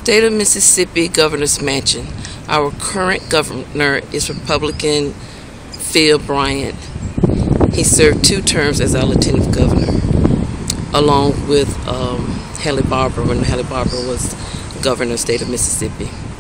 State of Mississippi Governor's Mansion. Our current governor is Republican Phil Bryant. He served 2 terms as our lieutenant governor, along with Haley Barbour when Haley Barbour was governor of the state of Mississippi.